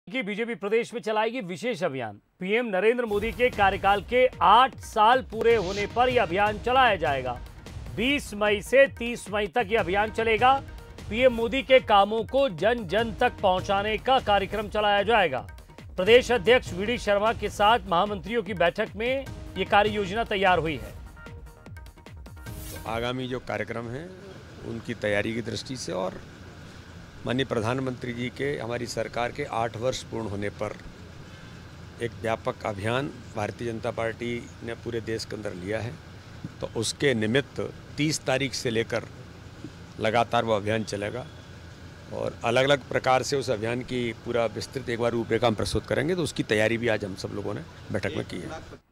कि बीजेपी प्रदेश में चलाएगी विशेष अभियान। पीएम नरेंद्र मोदी के कार्यकाल के 8 साल पूरे होने पर यह अभियान चलाया जाएगा। 20 मई से 30 मई तक यह अभियान चलेगा। पीएम मोदी के कामों को जन जन तक पहुंचाने का कार्यक्रम चलाया जाएगा। प्रदेश अध्यक्ष वीडी शर्मा के साथ महामंत्रियों की बैठक में यह कार्य योजना तैयार हुई है। आगामी जो कार्यक्रम है उनकी तैयारी की दृष्टि से और माननीय प्रधानमंत्री जी के हमारी सरकार के 8 वर्ष पूर्ण होने पर एक व्यापक अभियान भारतीय जनता पार्टी ने पूरे देश के अंदर लिया है, तो उसके निमित्त 30 तारीख से लेकर लगातार वो अभियान चलेगा और अलग अलग प्रकार से उस अभियान की पूरा विस्तृत एक बार रूपरेखा हम प्रस्तुत करेंगे। तो उसकी तैयारी भी आज हम सब लोगों ने बैठक में की है।